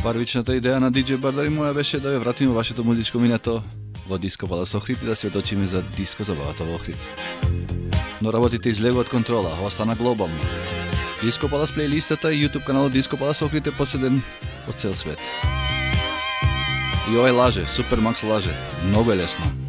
Първичната идея на DJ Бардари моја беше да ја вратиме вашето музичко минато во Диско Палас Охрид и да се оточиме за диско забавата во Охрид. Но работите излегу од контрола, ова стана глобално. Диско Палас плейлистата и YouTube каналот Диско Палас Охрид е поседен од цел свет. И овај лаже, Супер Макс лаже, многу е лесно.